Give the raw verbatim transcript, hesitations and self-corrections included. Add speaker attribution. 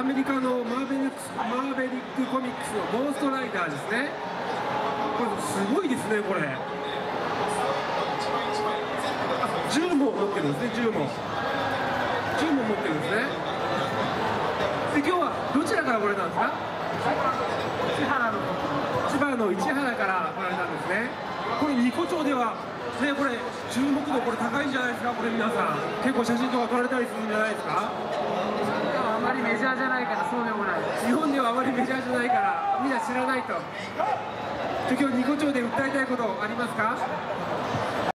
Speaker 1: アメリカのマーベリックス、マーベリックコミックスのゴーストライダーですね。これすごいですね、これ。銃も持ってるんですね、銃も。銃も持ってるんですね。で、今日はどちらから来られたんですか？
Speaker 2: 千原の
Speaker 1: 千葉の市原から来られたんですね。これ、ニコ町では、ね、これ、注目度、これ高いんじゃないですか、これ、皆さん。結構写真とか撮られたりするんじゃないですか？
Speaker 2: あまりメジャーじゃないからそうでもない。
Speaker 1: 日本ではあまりメジャーじゃないからみんな知らないと。今日ニコ町で訴えたいことありますか？